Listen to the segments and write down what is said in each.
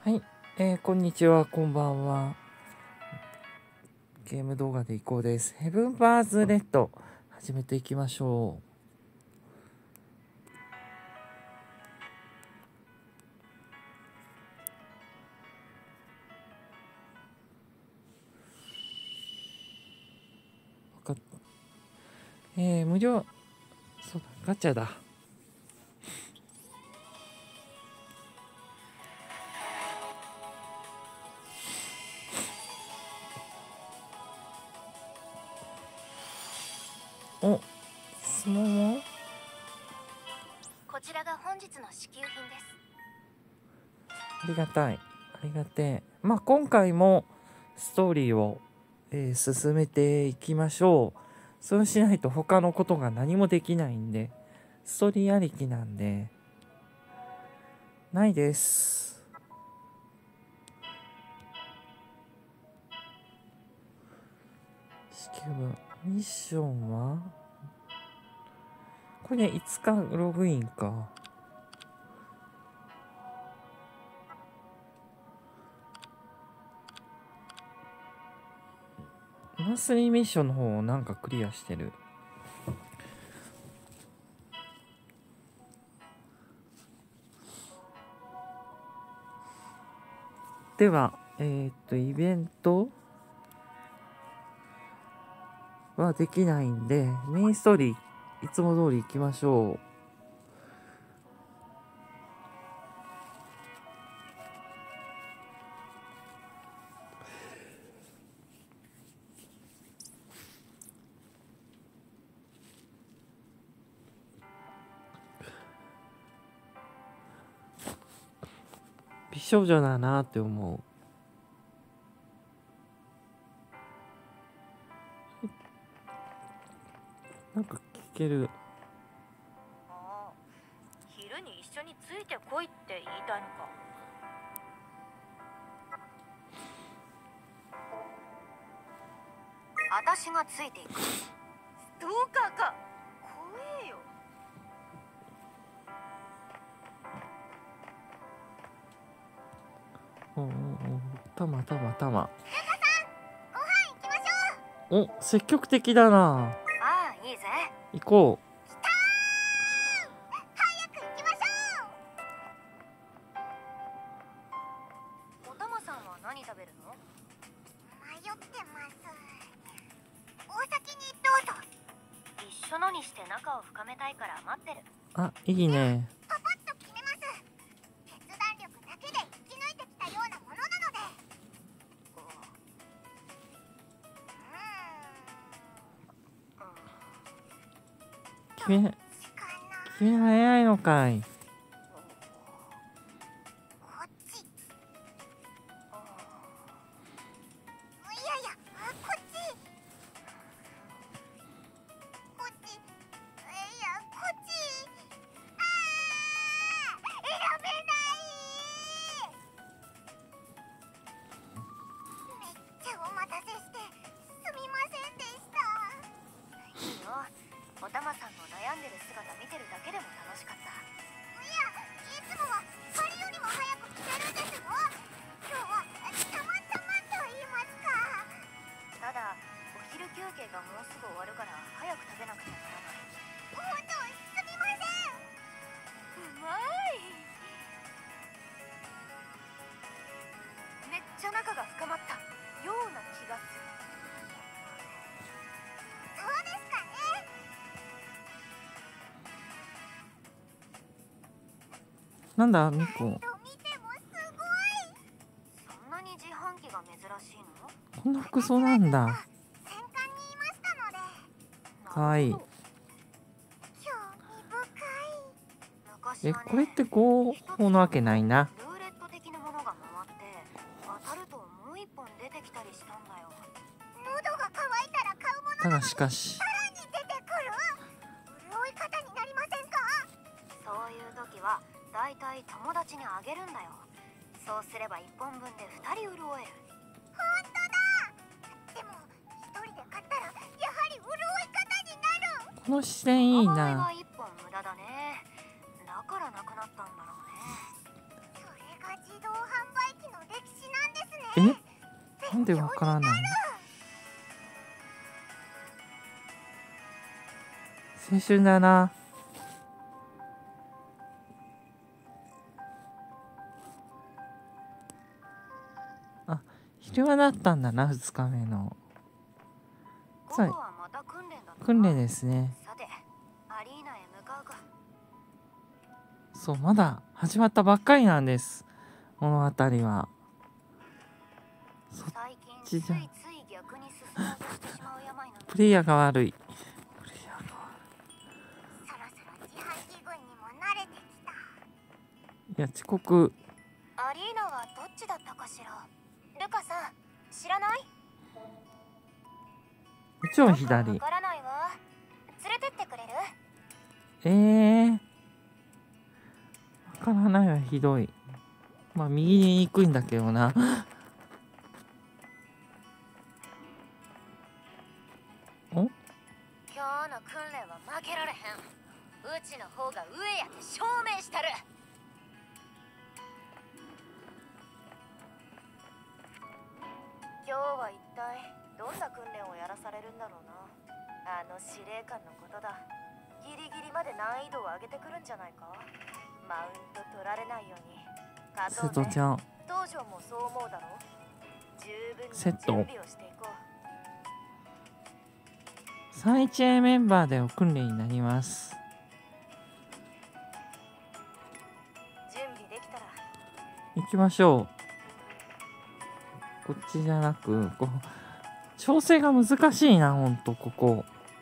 はい、こんにちは、こんばんは。ゲーム動画でいこうです。ヘブンバーズレッド始めていきましょう。無料、そうだ、ガチャだ。お、質問は？ こちらが本日の支給品です。 ありがたい。ありがてえ。まあ、今回もストーリーを、進めていきましょう。そうしないと他のことが何もできないんで、ストーリーありきなんで、ないです。支給分。ミッションはこれね、5日ログインか。マンスリーミッションの方をなんかクリアしてる。では、イベントはできないんで、メインストーリー、いつも通り行きましょう。美少女だなって思う。なんか聞ける。 ああ、昼に一緒についてこいって言いたいのか。私がついていく。ストーカーか。怖えよ。 たまたまたま。 ルカさん、ご飯行きましょう。 お、積極的だな。 ああ、いいぜ。 行こう。 来たー。早く行きましょう。おたまさんは何食べるの？迷ってます。お先にどうぞ。一緒のにして仲を深めたいから待ってる。 あ、いいね。 パパッと決めます。決断力だけで生き抜いてきたようなものなので。 君早いのかい。 こっち。いやいや、こっち。こっち。いや、こっち。選べない。めっちゃお待たせしてすみませんでした。いいよ。おたまさんの悩んでる姿見てるだけでも楽しかった。いや、いつもはパリよりも早く来てるんですよ。今日はたまたまと言いますか。ただお昼休憩がもうすぐ終わるから早く食べなくてはならない。本当すみません。うまい。めっちゃ仲が深まったような気がする。そうですかね。 なんだ、ミコ。 見てもすごい。そんなに自販機が珍しいの？ こんな服装なんだ。 戦艦にいましたので。 かわいい。 興味深い。 これって合法なわけないな。 ルーレット的なものが回って当たるともう一本出てきたりしたんだよ。喉が渇いたら買うものなのにしかしさらに出てくる。潤い方になりませんか？そういう時はだいたい友達にあげるんだよ。そうすれば1本分で2人潤える。ほんとだ。でも1人で買ったらやはり潤い方になる。 この視点いいこの場合はな。 1本無駄だね。だからなくなったんだろうね。それが自動販売機なんでわからないの？青春だな。あ、昼間だったんだな、2日目の。 午後はまた訓練だったな。 訓練ですね。 さて、アリーナへ向かうか。 そう、まだ始まったばっかりなんです、物語は。 最近ついつい逆に進もうとしてしまう病なの。 プレイヤーが悪い。 そろそろ自販機群にも慣れてきた。 いや、遅刻。 アリーナはどっちだったかしら。ルカさん、知らない？ もちろん左。 わからないわ。連れてってくれる？ わからないはひどい。まあ右に行くんだけどな。お？ 今日の訓練は負けられへん。うちの方が上やって証明したる。今日は一体どんな訓練をやらされるんだろうな。あの司令官のことだ。ギリギリまで難易度を上げてくるんじゃないか。マウント取られないように。 瀬戸ちゃん。 道場もそう思うだろう。十分にセット準備をしていこう。 31A メンバーでの訓練になります。 準備できたら行きましょう。こっちじゃなく、こう調整が難しいな、ほんとここ。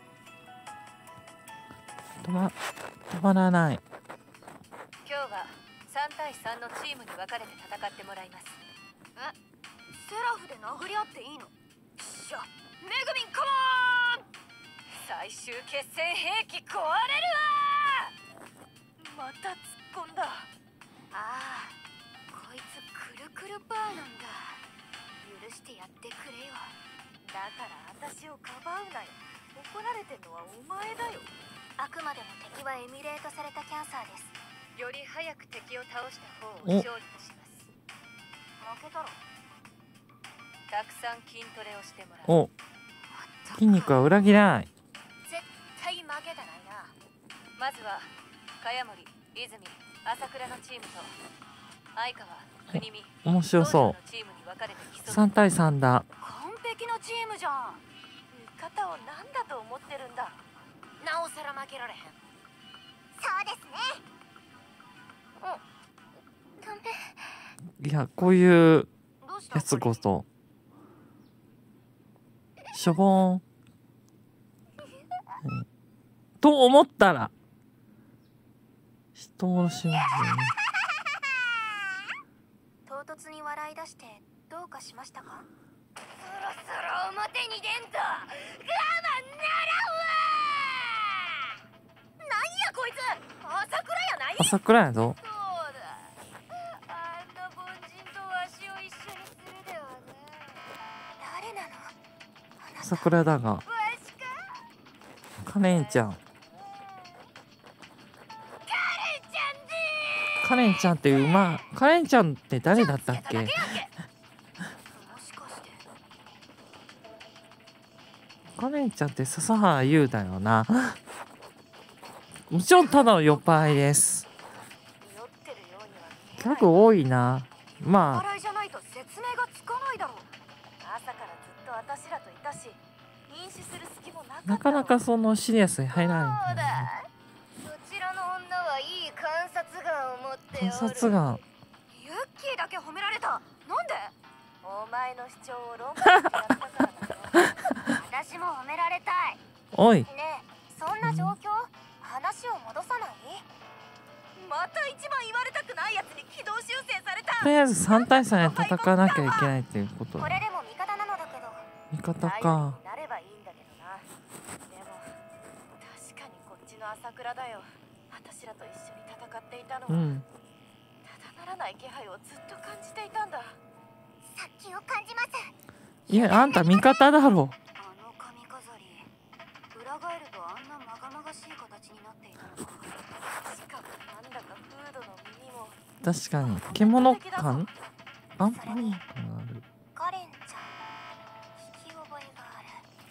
止まらない。 今日は3対3のチームに分かれて戦ってもらいます。セラフで殴り合っていいの？しゃ、めぐみんカモン！最終決戦兵器壊れるわ！また突っ込んだ。ああ、こいつくるくるパーなんだ。許してやってくれよ。だから私をかばうなよ。怒られてんのはお前だよ。あくまでも敵はエミュレートされたキャンサーです。より早く敵を倒した方を勝利とします。負けたらたくさん筋トレをしてもらう。 お、筋肉は裏切らない。 絶対負けたないな。まずは茅森、泉、朝倉のチームと相川、国見、 面白そう。 チームに分かれて競う。 3対3だ。 完璧なチームじゃん。味方を何だと思ってるんだ。なおさら負けられへん。そうですね。ダメ。 いや、こういうやつこそしょぼーん、と思ったら人をしますよね。 唐突に笑い出してどうかしましたか？そろそろ表に出んと我慢ならんわ。なんやこいつ、朝倉やない？ 朝倉やぞ。 そうだ、あんな凡人とわしを一緒にするではね。誰なの？ 朝倉だが、 わしか？ カレンちゃん。 カレンちゃんでー。 カレンちゃんってカレンちゃんって誰だったっけ？ もしかしてカレンちゃんって笹原優だよな。もちろんただの酔っ払いです。 酔ってるようには見えギない。 ャグ多いな。まあ笑いじゃないと説明がつかないだろう。朝からずっと私らといたし、飲酒する隙もなかった。 なかなかそのシリアスに入らないんだよね。 そちらの女はいい観察眼を持っておる。 観察眼。 ユッキーだけ褒められた。なんで？お前の主張を論破してやったからだよ。私も褒められたい。 おい。 ねえ、そんな状況？話を戻さない？また一番言われたくないやつに軌道修正された。 とりあえず3対3で戦わなきゃいけないっていうことだ。 これでも味方なのだけど。 味方か。 なればいいんだけどな。でも確かにこっちの朝倉だよ。私らと一緒に戦っていたのは、ただならない気配をずっと感じていたんだ。殺気を感じます。 いや、あんた味方だろ。 あの髪飾り、裏返るとあんなまがまがしい形になっていたのか。しかもなんだかフードの耳も。 確かに獣感、アンパンマン感ある。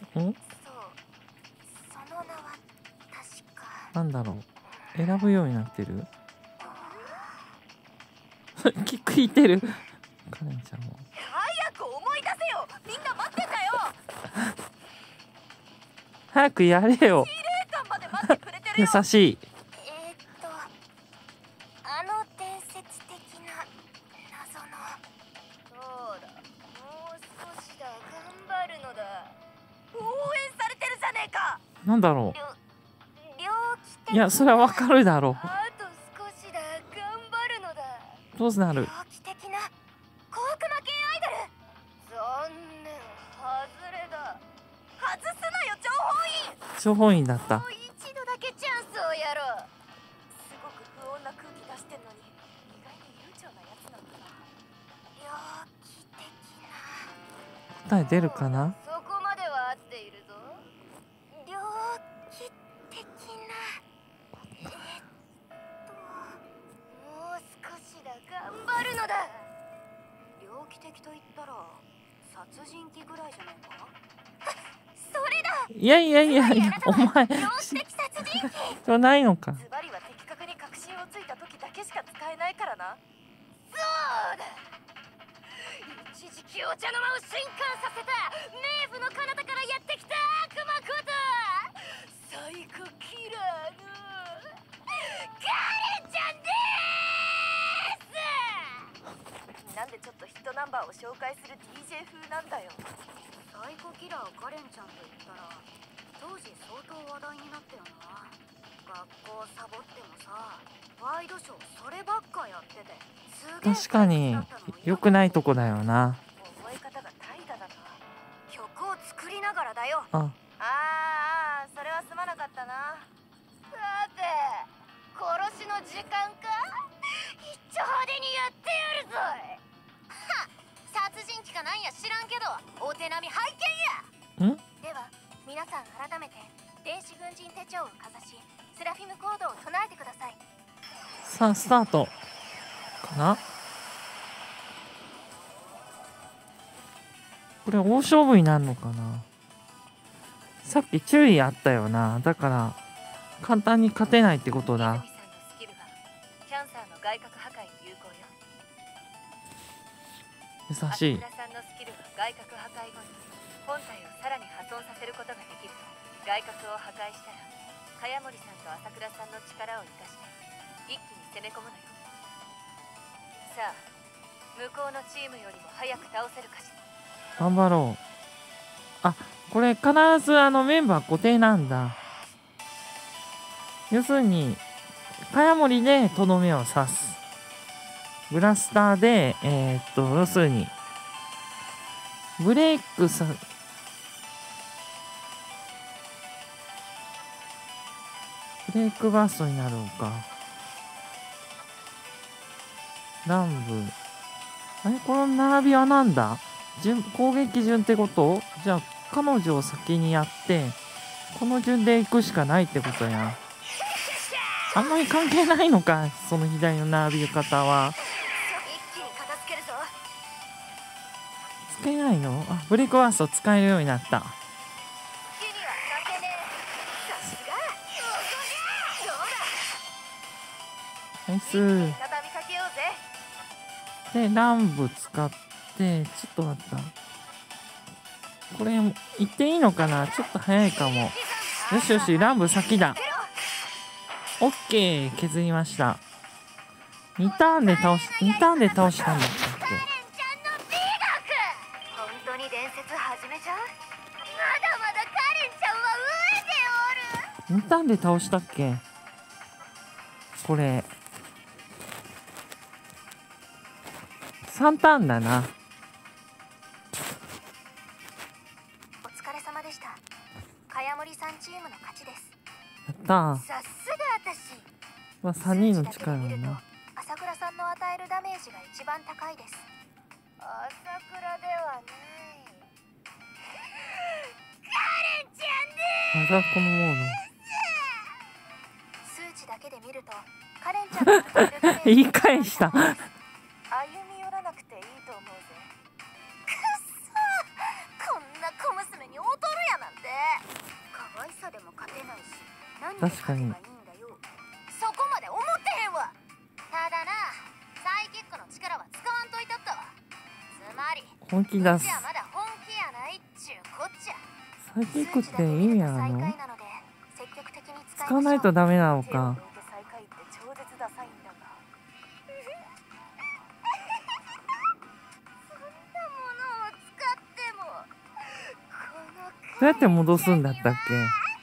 ん？ そう、その名は確か。 なんだろう。選ぶようになってる。聞いてる。カレンちゃんも。 早く思い出せよ。みんな待ってたよ。 早くやれよ。 司令官まで待ってくれてるよ。 優しい。 伝説的な謎の。そうだ、もう少しだ、頑張るのだ。応援されてるじゃねえか。 なんだろ猟奇的う。いや、それはわかるだろあと少しだ、頑張るのだ。 う。どうなる。 猟奇的な小悪魔系アイドル。残念、外れだ。外すなよ、情報員。 情報員だった。 もう一度だけチャンスをやろう。すごく不穏な空気出してんのに、意外に悠長なやつなんだな。猟奇的な。 答え出るかな。 そこまでは合っているぞ。猟奇的な。もう少しだ、頑張るのだ。猟奇的と言ったら殺人鬼ぐらいじゃないか。それだ。 いやいやいやいや、お前猟奇的殺人鬼。 じゃないのか。 ズバリは的確に確信をついた時だけしか使えないからな。そうだ。一時期お茶の間を震撼させた冥府の彼方からやってきた悪魔ことサイコキラーのカレンちゃんでーす。なんでちょっとヒットナンバーを紹介する DJ 風なんだよ。サイコキラーカレンちゃんと言ったら当時相当話題になったよな。学校サボってもさ、ワイドショーそればっかやってて、すげえ確かに良くないとこだよな。 覚え方が怠惰だな。曲を作りながらだよ。 あ、 それはすまなかったな。さて、殺しの時間か。一丁派手にやってやるぞい。はっ、殺人鬼かなんや知らんけどお手並み拝見や。 ん？ では皆さん改めて電子軍人手帳をかざしセラフィムコードを唱えてください。 さあスタートかな。これ大勝負になるのかな。さっき注意あったよな。だから簡単に勝てないってことだ。 泉さんのスキルはキャンサーの外角破壊に有効よ。 優しい。 朝倉さんのスキルは外角破壊後に本体をさらに破損させることができる。外角を破壊したら茅森さんと朝倉さんの力を生かして一気に攻め込むのよ。さあ、向こうのチームよりも早く倒せるかしら。 頑張ろう。あ、これ必ずメンバー固定なんだ。要するに茅森でとどめを刺す。ブラスターで要するにブレイクさブレイクバーストになるのか。乱舞。あれ、この並びはなんだ？攻撃順ってこと？じゃあ彼女を先にやってこの順で行くしかないってことや。あんまり関係ないのか、その左の並び方は。 一気に片付けるぞ。 つけないの？あ、ブレイクバースト使えるようになった。 火には負けねえ。さすが。どうだ。 ナイス。 畳みかけようぜ。 で、乱舞使って、ちょっと待った。これ、言っていいのかな？ちょっと早いかも。よしよし、乱舞先だ。オッケー、削りました。2ターンで倒したんだったっけ？ カレンちゃんの美学。本当に伝説始めちゃう？まだまだカレンちゃんは上でおる。 2ターンで倒したっけ？これ。3ターンだな。 お疲れ様でした。茅森さんチームの勝ちです。 やったー。 さすが私。 まあ、3人の力だな。 朝倉さんの与えるダメージが一番高いです。朝倉ではない。カレンちゃんでまだこのモー数値だけで見るとカレンちゃんの与えるダメード。 ジ言い返した。 歩み寄らなくていいと思うぜ。くっそー、こんな小娘に劣るやなんて。 確かに。 そこまで思ってへんわ。ただな、サイキックの力は使わんといたったわ。つまり本気出す。 じゃまだ本気やないっちゅうこっちゃ。 サイキックって意味あるの？使わないとダメなのか。どうやって戻すんだったっけ？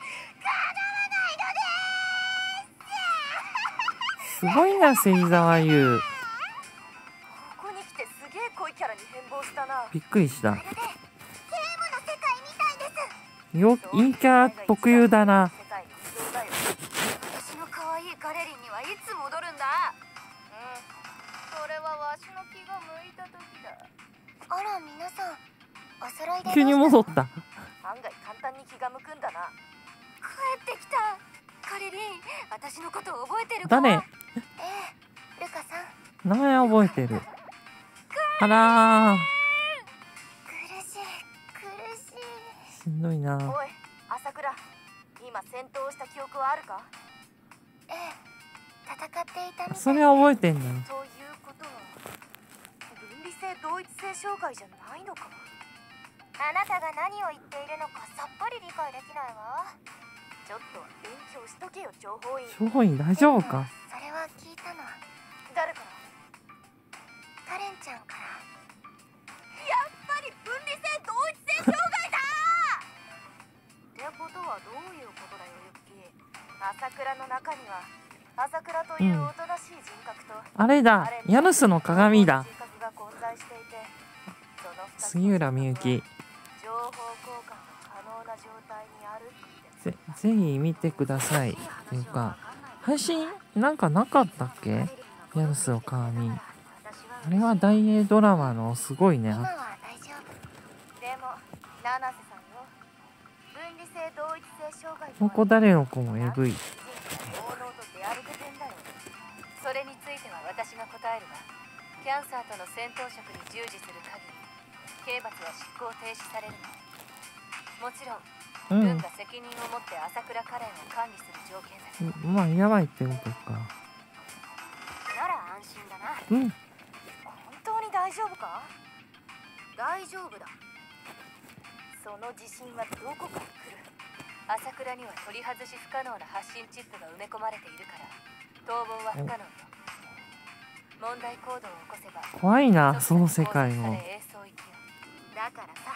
すごいな、芹沢優。 ここに来てすげえ濃いキャラに変貌したな。 びっくりした。 ゲームの世界みたいです。 陰キャラ特有だな。 私の可愛いガレリンにはいつ戻るんだ。それはわしの気が向いた時だ。あら皆さん、お揃いで。 急に戻った。 案外簡単に気が向くんだな。帰ってきた。ガレリン、私のこと覚えてるか？ 誰？ ルカさん。 名前覚えてる。あらー。 苦しい。 しんどいな。 おい、朝倉。今戦闘をした記憶はあるか？戦っていたみたい。 それは覚えてんの。 ということは分離性同一性障害じゃないのか。あなたが何を言っているのかさっぱり理解できないわ。ちょっと勉強しとけよ、情報員。 情報員大丈夫か？ それは聞いたの。誰から？カレンちゃんから。やっぱり分離性同一性障害だってことはどういうことだよ、ユッキー。朝倉の中には朝倉というおとなしい人格と、 あれだ、ヤヌスの鏡だ。 人格が混在していて、その杉浦みゆき。 情報交換の可能な状態にあるって。 ぜひ見てください。っていうか、配信なんかなかったっけ？ヤヌスの鏡。あれは大英ドラマのすごいね。 今は大丈夫。でも七瀬さんよ、分離性同一性障害とはここ誰の子もえぐい。 それについては私が答えるわ。キャンサーとの戦闘職に従事する限り刑罰は執行停止されるの。もちろん軍が責任を持って朝倉カレンを管理する条件だけど、 まあやばいってことか。 なら安心だな。 本当に大丈夫か？大丈夫だ。その自信はどこから来る？朝倉には取り外し不可能な発信チップが埋め込まれているから逃亡は不可能よ。問題行動を起こせば怖いな、その世界も。 だからさ。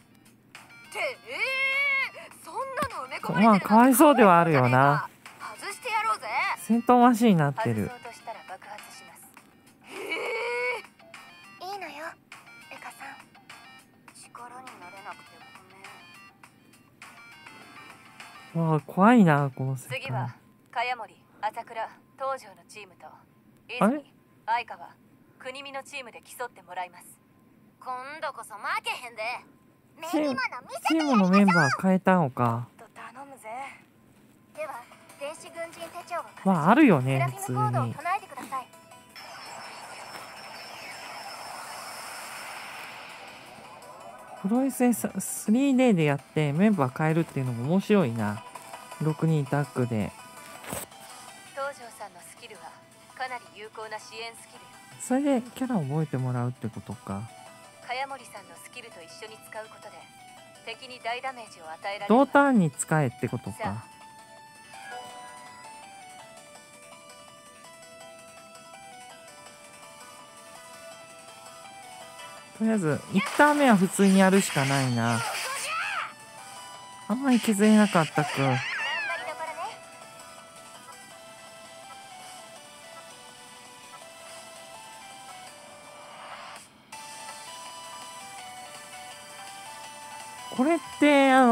そんなの埋め込まれてる。 まあかわいそうではあるよな。 外してやろうぜ。 戦闘マシンになってる。 外そうとしたら爆発します。いいのよ、エカさん。力になれなくてごめん。 わあ怖いな、この世界。 次は茅森、朝倉、東条のチームと泉、相川、国見のチームで競ってもらいます。今度こそ負けへんで。 チームのメンバー変えたのか。 頼むぜ。では電子軍人手帳をまああるよね、普通セラフィムコードをに。 唱えてください。 プロレス 3D でやってメンバー変えるっていうのも面白いな。6人タッグで。 東条さんのスキルはかなり有効な支援スキルよ。 それでキャラを覚えてもらうってことか。 茅森さんのスキルと一緒に使うことで敵に大ダメージを与えられる。 同ターンに使えってことか。とりあえず1ターン目は普通にやるしかないな。あんまり削れなかったく。これってよ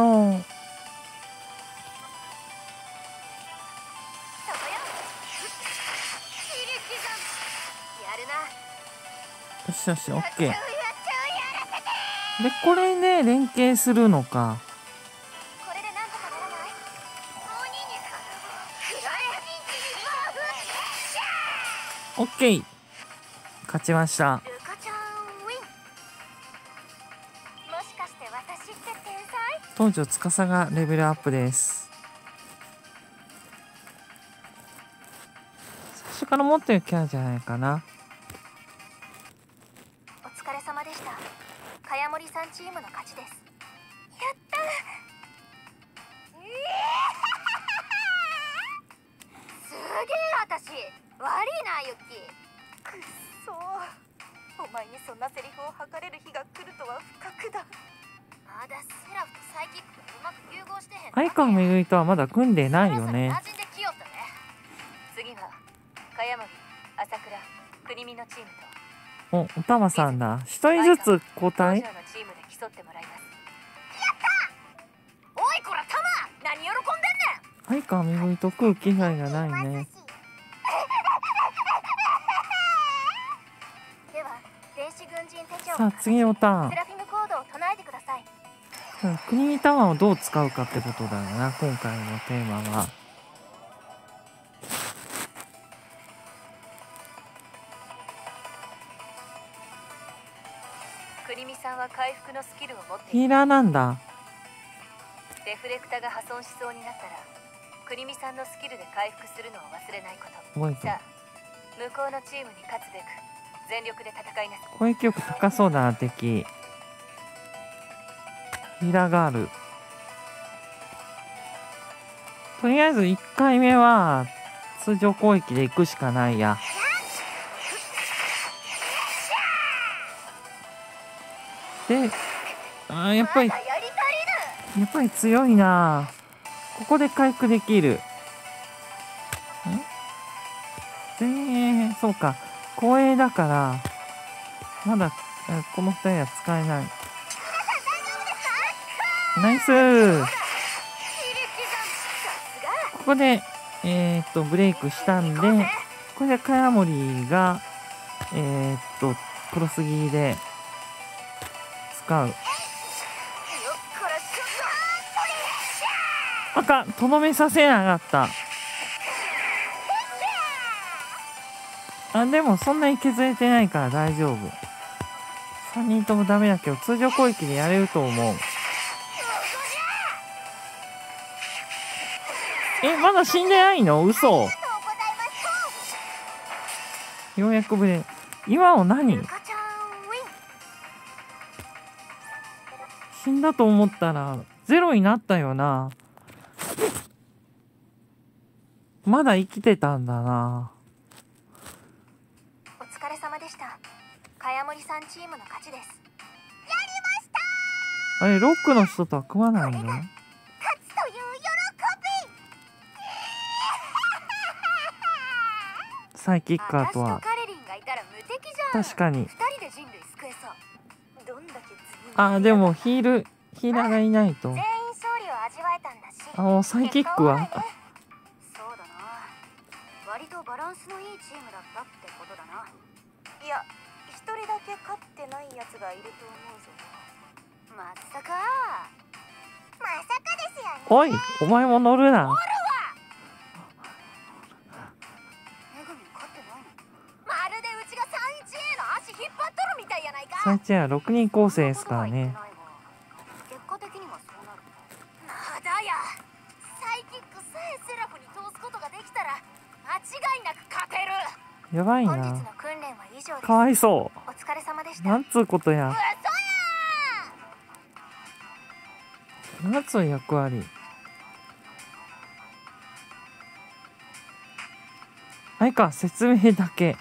しよし、オッケー。で、これで連携するのか。オッケー。勝ちました。東條司がレベルアップです。 から持ってるキャラじゃないかな。 お疲れ様でした。茅森さんチームの勝ちです。やったすげえ私悪いなユッキー。くっそお前にそんなセリフを吐かれる日が来るとは不覚だ。まだセラフとサイキックがうまく融合してへん。 相川めぐみとはまだ組んでないよね。 馴染んできよったね。次は茅森、朝倉、国見のチームとおたまさんだ。一人ずつ交代。 のチームで競ってもらいます。やったおいこらタマ何喜んでんねん。 相川めぐみと空気配がないね。 では電子軍人手帳さあ次のターンセ。ラフィムコードを唱えてください。 国見タワーをどう使うかってことだよな、今回のテーマは。 国見さんは回復のスキルを持ってヒーラーなんだ。 デフレクタが破損しそうになったら国見さんのスキルで回復するのを忘れないこと。 覚えてる。 さあ向こうのチームに勝つべく全力で戦いなさい。 攻撃力高そうだな敵。ヒーラーがある。とりあえず1回目は通常攻撃で行くしかないや。で、やっぱり強いな。ここで回復できる。そうか。光栄だから、まだこの2人は使えない。ナイスー。ここで、ブレイクしたんで、これで茅森が、クロスギーで使う。赤、とどめさせなかった。でもそんなに削れてないから大丈夫。3人ともダメだけど、通常攻撃でやれると思う。まだ死んでないの？嘘。ようやくブレ。今の何？死んだと思ったらゼロになったよな。まだ生きてたんだな。 お疲れ様でした。茅森さんチームの勝ちです。やりました。 あれロックの人とは組まないの？ 勝つという喜び。 サイキッカーとは確かに。でもヒーラーがいないと。サイキックはそうだな。割とバランスのいいチームだったってことだな。いや、一人だけ勝ってないやつがいると思うぞ。まさかですよね。 おい、お前も乗るな。 めぐみ勝ってないの？まるでうちが 3-1A の足引っ張っとるみたいやないか。 3-1は6人構成ですからね。 結果的にはそうなる。まだや。サイキックさえセラフに通すことができたら間違いなく勝てる。 やばい本日のな。 訓練は以上です。 かわいそお疲れ様でしう。 た。 なんつうことや。 嘘や。 なんつう役割。あれか、説明だけ。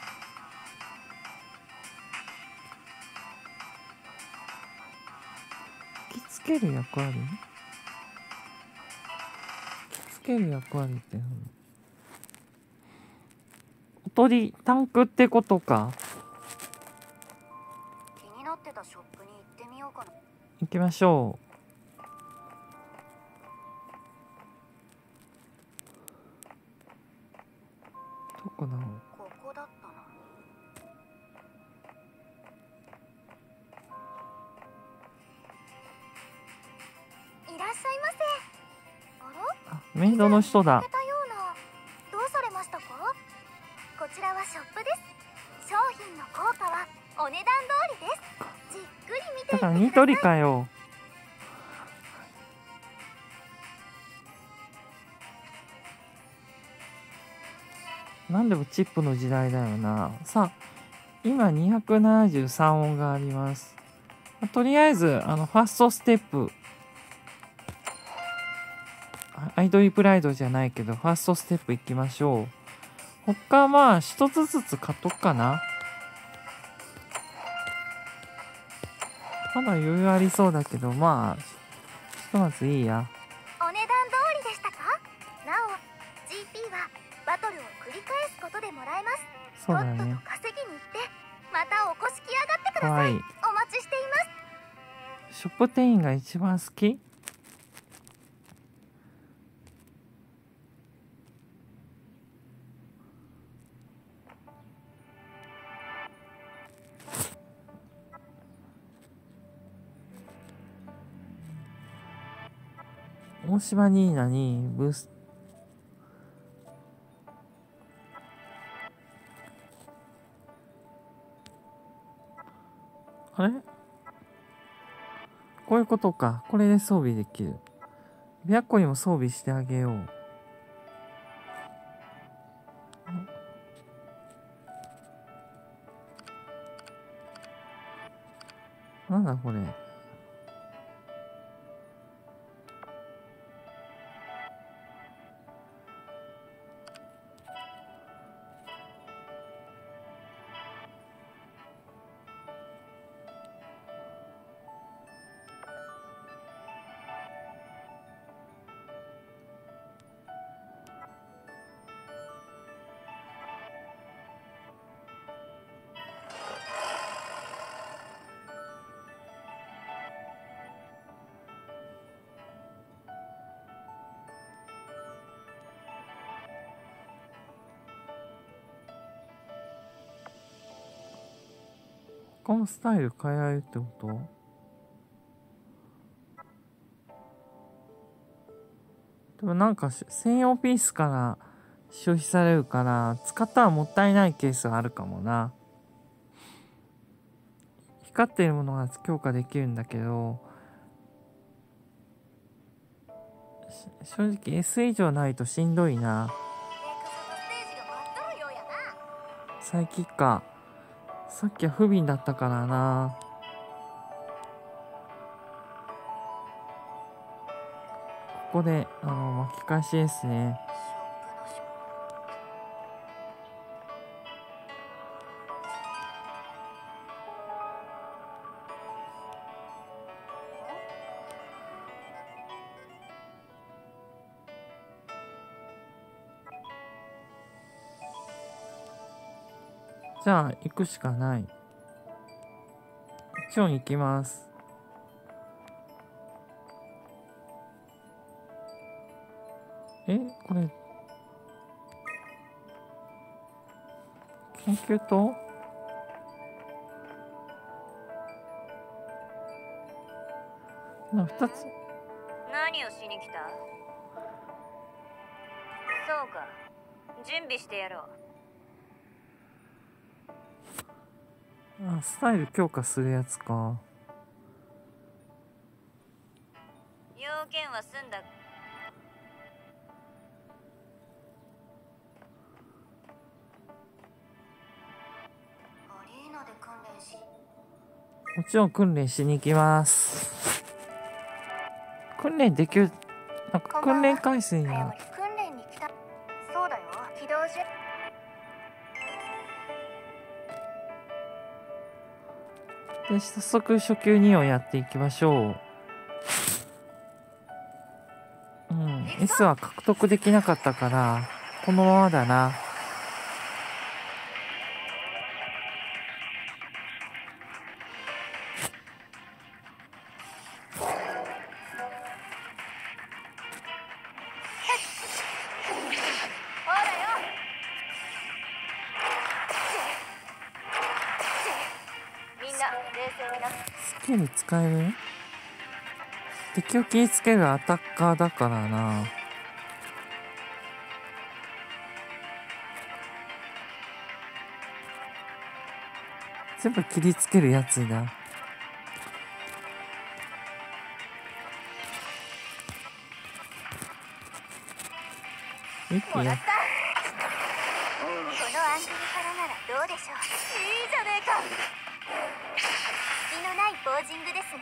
引きつける役割？引きつける役割って何？おとり、タンクってことか。 気になってたショップに行ってみようかな。 行きましょう。どこだろう。 ここだったな。いらっしゃいませ。あら？ メイドの人だ。 どうされましたか？こちらはショップです。商品の効果はお値段通りです。じっくり見ていってください。 だからニトリかよ。 何でもチップの時代だよな。さあ、今273音があります。とりあえず、ファーストステップ、アイドリプライドじゃないけど、ファーストステップいきましょう。他まあ、一つずつ買っとくかな。まだ余裕ありそうだけど、まあ、ひとまずいいや。 お値段通りでしたか？なお GP はバトルを繰り返すことでもらえます。 そうだね。 とっとと稼ぎに行ってまたお越しきやがってください。 かわいい。 お待ちしています。 ショップ店員が一番好き？大島ニーナにブースあれこういうことか。これで装備できる。白虎にも装備してあげよう。なんだこれ。このスタイル変えられるってこと？でもなんか専用ピースから消費されるから使ったらもったいないケースがあるかもな。光っているものが強化できるんだけど、正直 S 以上ないとしんどいな。サイキッカーさっきは不憫だったからな。ここで巻き返しですね。じゃあ行くしかない。一応行きます。これ研究棟？2つ。 何をしに来た？そうか、準備してやろう。 スタイル強化するやつか。 要件は済んだ。 アリーナで訓練し。 もちろん訓練しに行きます。訓練できる、なんか訓練回数に訓練に来た。そうだよ。起動準。 で、早速初級2をやっていきましょう。S は獲得できなかったから、このままだな。スキル使える？敵を切りつけるアタッカーだからな。全部切りつけるやつだ。一気や。 ングルからならどうでしょう。いいじゃねえか。隙のないポージングですね。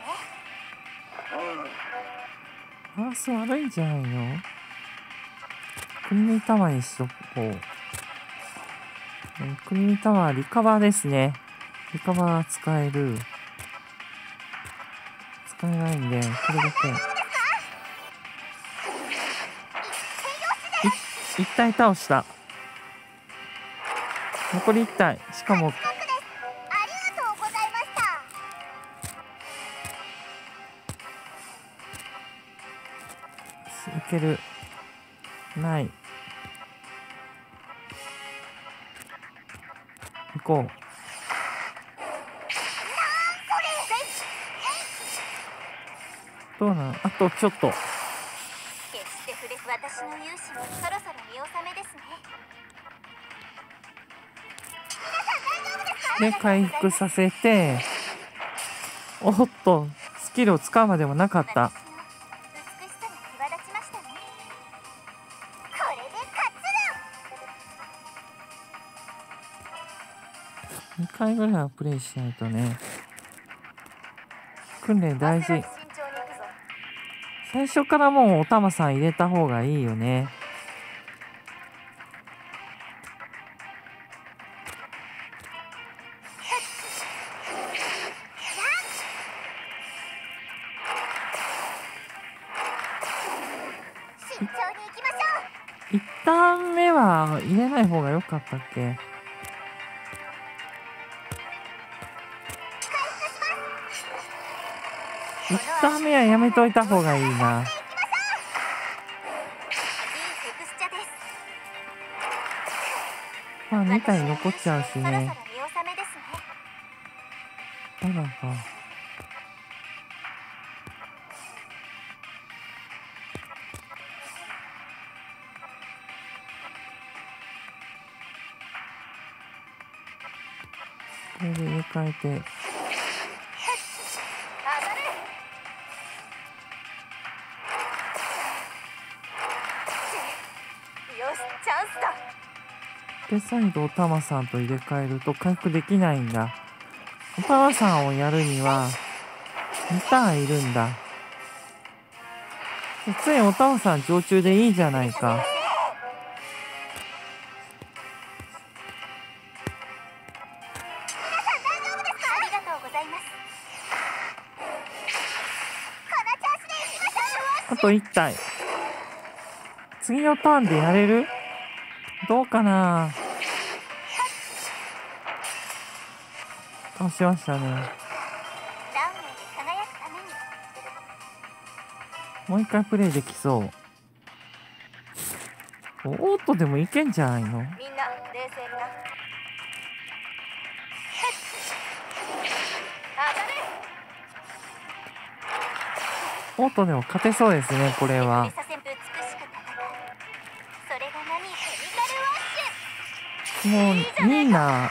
バランス悪いんじゃないの？クリーミータワーにしとこう。クリーミータワーリカバーですね。リカバー使える。使えないんで、これだけ。1体倒した。残り1体。しかも、 ありがとうございました。 いける。ない。行こう。どうなん？あとちょっと。 決して触れ私の勇姿もそろそろ見納めですね。 で、回復させて、おっと、スキルを使うまでもなかった。 私の美しさが際立ちましたね。これで勝つ 2回ぐらいはプレイしないとね。訓練大事。最初からもうおたまさん入れた方がいいよね。 慎重に行きましょう。 1ターン目は入れない方が良かったっけ？1ターン目はやめといた方がいいな。 いいテクスチャです。 まあ2体残っちゃうしそろそろ見納ね。 めですね。 まだか。これで入れ替えて。 上がる。よし、チャンスだ。 で、再度おたまさんと入れ替えると回復できないんだ。おたまさんをやるには2ターンいるんだ。ついおたまさん常駐でいいじゃないか。 ありがとうございます。この調子で行きましょう。 あと1体。次のターンでやれる？どうかな。倒しましたね。 ランウェイで輝くために。 もう一回プレイできそう。オートでもいけんじゃないの？ みんな冷静にな。 オートでも勝てそうですね、これは。 美しく戦う。それが何？ケミカルウォッシュ。 もう、ニーナ、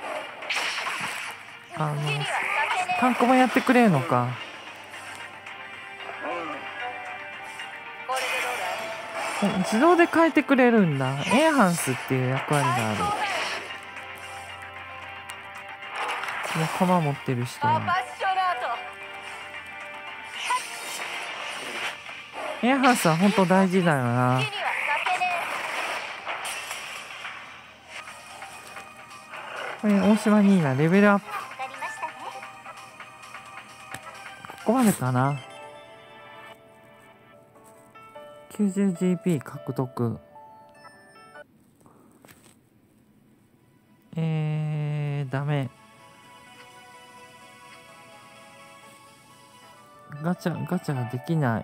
単行もやってくれるのか。自動で変えてくれるんだ。エンハンスっていう役割がある。もう鎌持ってる人は。エンハンスは本当大事だよな。これ、大島ニーナレベルアップ。 わかりましたね。 ここまでかな。90GP 獲得。ダメ。ガチャができない。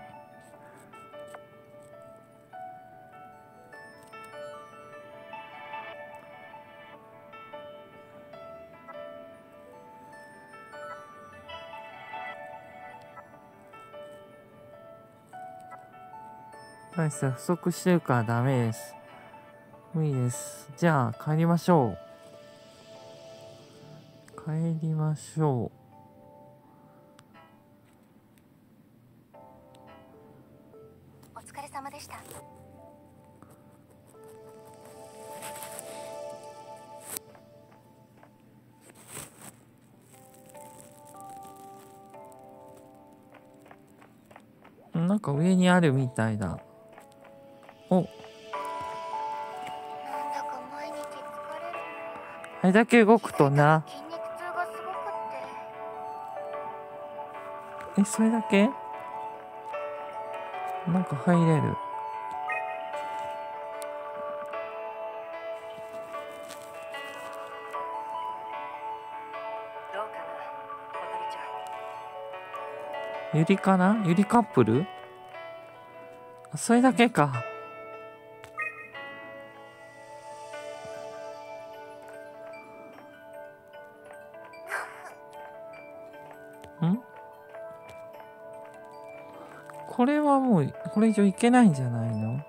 大して不足してるからダメです。無理です。じゃあ帰りましょう。帰りましょお疲れ様でした。 なんか上にあるみたいだ。お、 なんだか毎日疲れるあれだけ動くとな。 な。筋肉痛がすごくって。 え、それだけ？なんか入れる。 どうかな、小鳥ちゃん。 ゆりかな？ゆりカップル？あ、それだけか。ん？これはもう、これ以上いけないんじゃないの？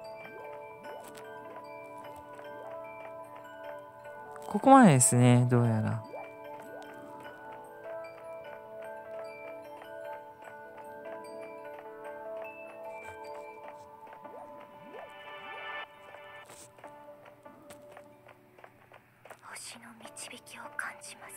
ここまでですね、どうやら。 星の導きを感じます。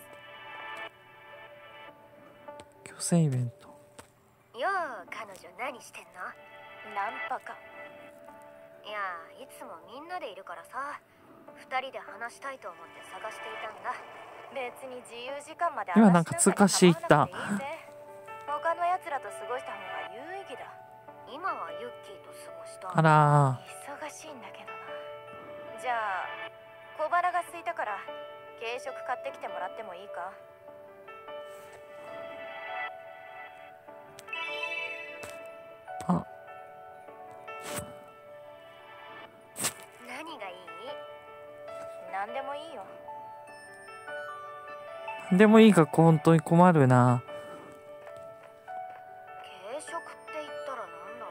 強制イベント。 よう、彼女何してんの？ナンパか。いや、いつもみんなでいるからさ、二人で話したいと思って探していたんだ。別に自由時間まで今なんか通過していった。 他のやつらと過ごした方が有意義だ。 今はユッキーと過ごした。 あら忙しいんだけどな。じゃあ小腹が空いたから軽食買ってきてもらってもいいか？ あ、 何がいい？ 何でもいいよ。 でもいいか、本当に困るな。 軽食って言ったら何だろ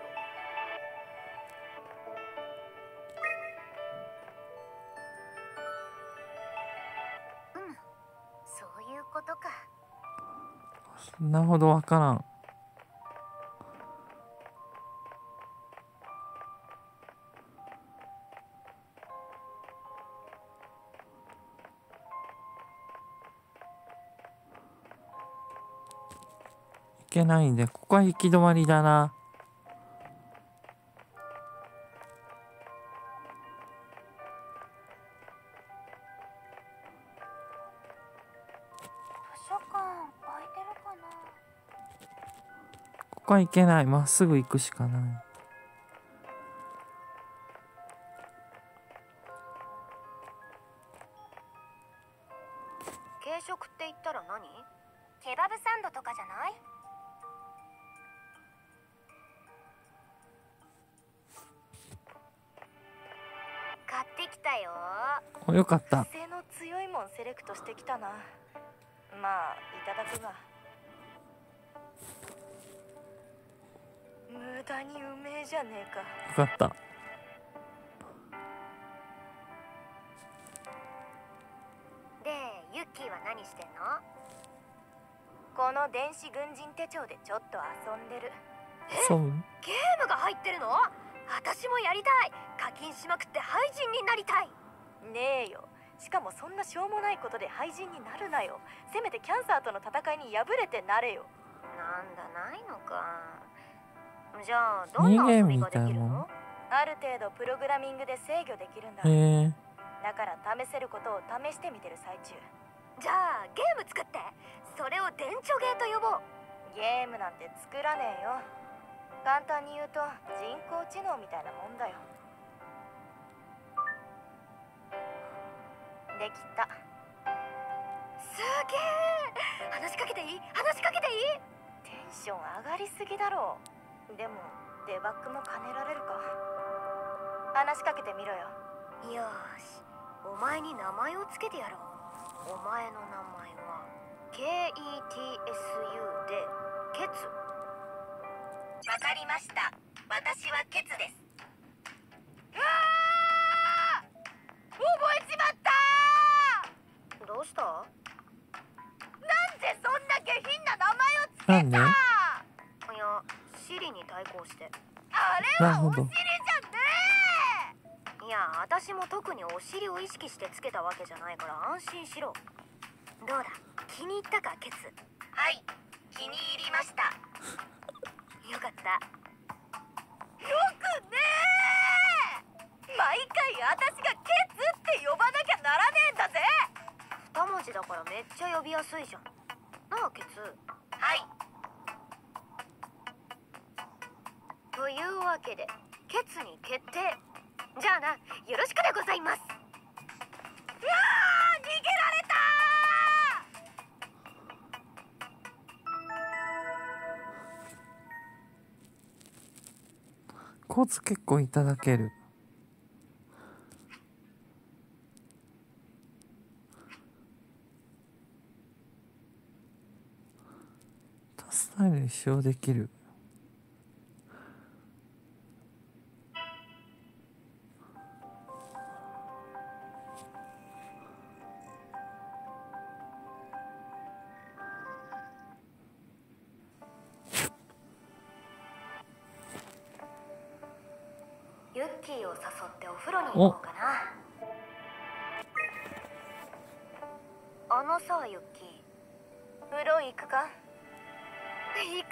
う。そういうことか。 なるほど、わからん。いけないんで、ここは行き止まりだな。 図書館空いてるかな？ ここは行けない。まっすぐ行くしかない。 軽食って言ったら何？ケバブサンドとかじゃない？買ってきたよ。 お、よかった。 癖の強いもんセレクトしてきたな。まあいただくが。無駄にうめえじゃねえか。 よかった。 で、ユッキーは何してんの？ この電子軍人手帳でちょっと遊んでる。 そう。 ゲームが入ってるの？私もやりたい。課金しまくって廃人になりたい。 ねえよ。しかもそんなしょうもないことで廃人になるなよ。せめてキャンサーとの戦いに敗れてなれよ。 なんだ、ないのか。じゃあどんな遊びができるの？ ある程度プログラミングで制御できるんだ。 へえ。 だから試せることを試してみてる最中。 じゃあゲーム作って、それを電チョゲーと呼ぼう。 ゲームなんて作らねえよ。簡単に言うと人工知能みたいなもんだよ。できた。 すげえ。話しかけていい？話しかけていい？ テンション上がりすぎだろう。でもデバッグも兼ねられるか。話しかけてみろよ。 よし、お前に名前をつけてやろう。お前の名前は KETSU でケツ。 わかりました。私はケツです。うわー！覚えちまったー！ どうした？ なんでそんな下品な名前をつけた？ なんで？ いや、シリに対抗して。 あれはお尻じゃねいや、私も特にお尻を意識してつけたわけじゃないから安心しろ。どうだ、気に入ったか、ケツ？ はい、気に入りました。 よかった。 やすいじゃんなあケツ。 はい。 というわけでケツに決定。じゃあな、よろしくでございます。 うわー、逃げられたコツ結構いただける。スタイルに使用できる。 ユッキーを誘ってお風呂に行こうかな。あのさ、ユッキー、風呂行くか？行く。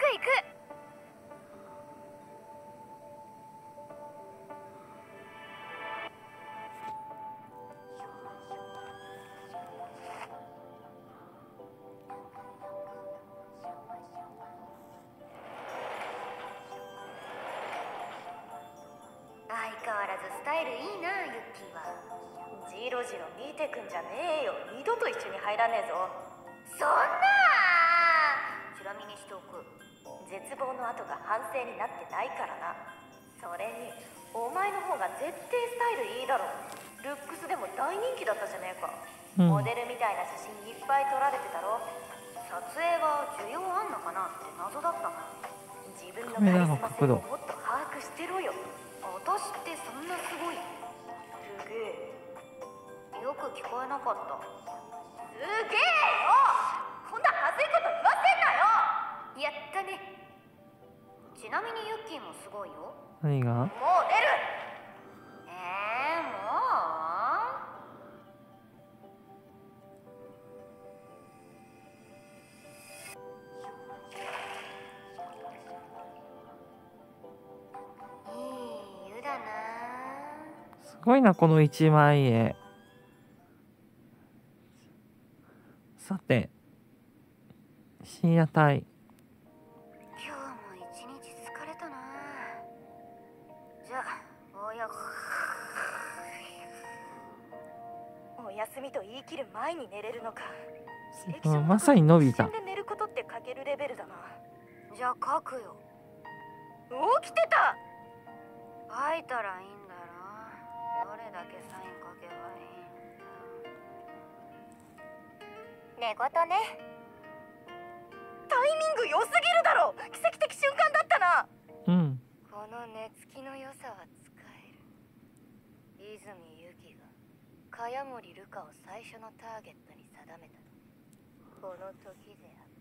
相変わらずスタイルいいな、ユッキーは。 ジロジロ見てくんじゃねえよ。二度と一緒に入らねえぞ。 そんなちなみにしておく、絶望の後が反省になってないからな。それにお前の方が絶対スタイルいいだろ。ルックスでも大人気だったじゃねえか、モデルみたいな写真いっぱい撮られてたろ。撮影が需要あんのかなって謎だったな。自分のカリスマ性をもっと把握してろよ。私ってそんなすごい？すげえ。よく聞こえなかった。すげえよ。こんなはずいこと言わせんなよ。やったね。ちなみにユッキーもすごいよ。 何が？ もう出る。 もういい湯だな。 すごいな、この一枚絵。さて、深夜帯。 今日も一日疲れたな。じゃあお休みと言い切る前に寝れるのか。 まさに伸びた。 で寝ることって書けるレベルだな。 じゃあ書くよ。 起きてた。 書いたらいいんだろ。どれだけサイン書けばいいんだ。 寝言ね。タイミング良すぎるだろ。奇跡的瞬間だったな。 うん。 この寝つきの良さは使える。泉由紀が茅森ルカを最初のターゲットに定めたこの時であった。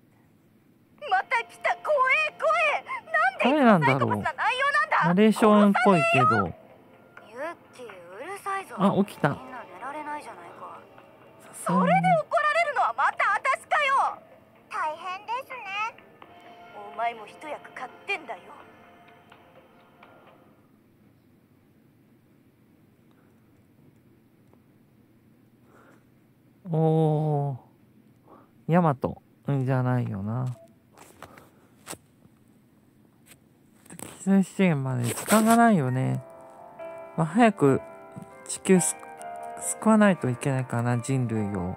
また来た。怖え怖え。 誰なんだろう。 内容なんだ。 ナレーションっぽいけど。 ユッキーうるさいぞ。 あ、起きた。 みんな寝られないじゃないか。 それで怒られるのはまた私かよ。 大変ですね。 お前も一役買ってんだよ。 おー、ヤマトじゃないよな。既成資源まで時間がないよね。まあ、早く地球救わないといけないかな、人類を。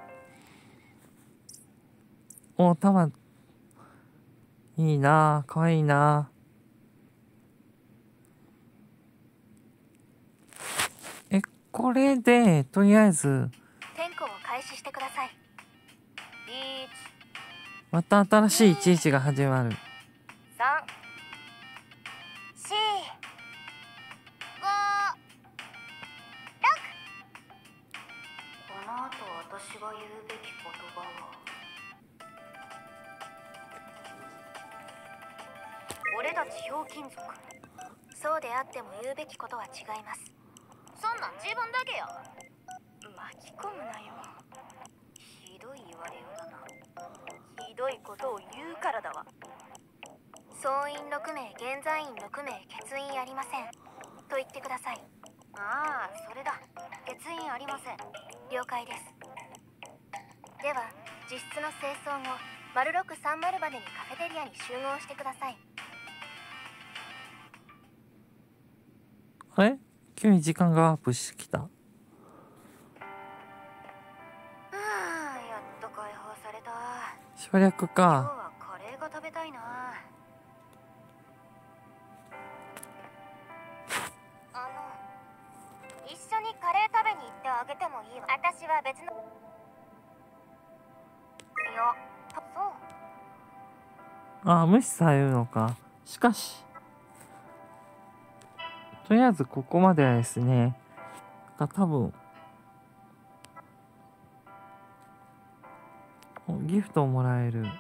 お、たま、いいな、かわいいな。これで、とりあえず、 点呼を開始してください。 また新しい11が始まる。 3、4、5、6。この後私が言うべき言葉は、俺たちひょうきん族。そうであっても言うべきことは違います。そんなん自分だけよ。 巻き込むなよ。 ひどい言われようだな。 ひどいことを言うからだわ。 総員6名、現在員6名、欠員ありませんと言ってください。ああ、それだ。欠員ありません。了解です。では、 実質の清掃後、0630までにカフェテリアに集合してください。 あれ急に時間がアップしてきた。 やっと解放された。 省略今日か。 はカレーが食べたいな。一緒にカレー食べに行ってあげてもいいわ。私は別の。いや、そう。 あ、無視されるのか。しかし、とりあえずここまではですね、多分、ギフトをもらえる。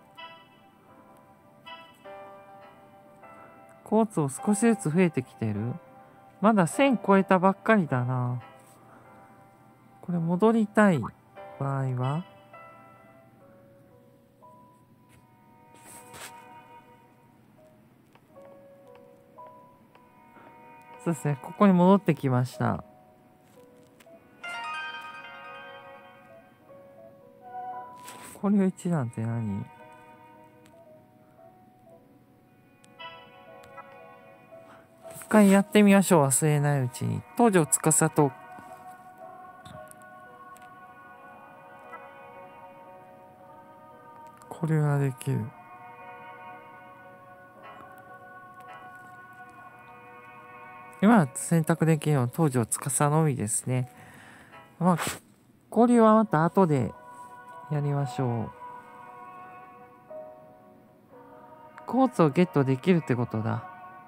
コーツを少しずつ増えてきてる。まだ1000超えたばっかりだな。これ戻りたい場合はそうですね、ここに戻ってきました。これ1なんて何？一回やってみましょう。忘れないうちに。東條司とこれはできる。今選択できるのは東條司のみですね。まあ交流はまた後でやりましょう。コーツをゲットできるってことだ。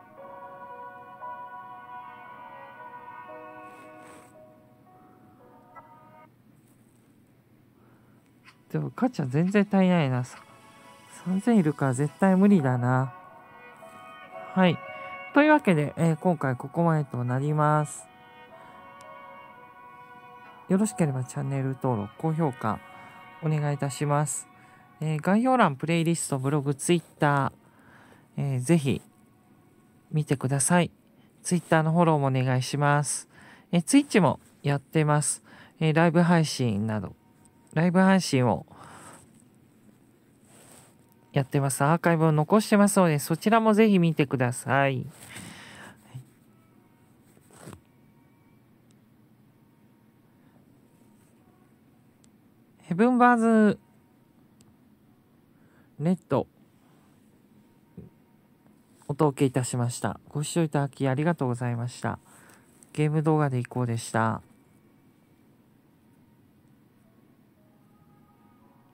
でも価値は全然足りないな。3000いるから絶対無理だな。はい。というわけで、今回ここまでとなります。よろしければチャンネル登録、高評価お願いいたします。概要欄、プレイリスト、ブログ、ツイッター、ぜひ見てください。ツイッターのフォローもお願いします。ツイッチもやってます。ライブ配信など、ライブ配信をやってます。アーカイブを残してますので、そちらもぜひ見てください。ヘブンバーズネットお届けいたしました。ご視聴いただきありがとうございました。ゲーム動画でいこうでした。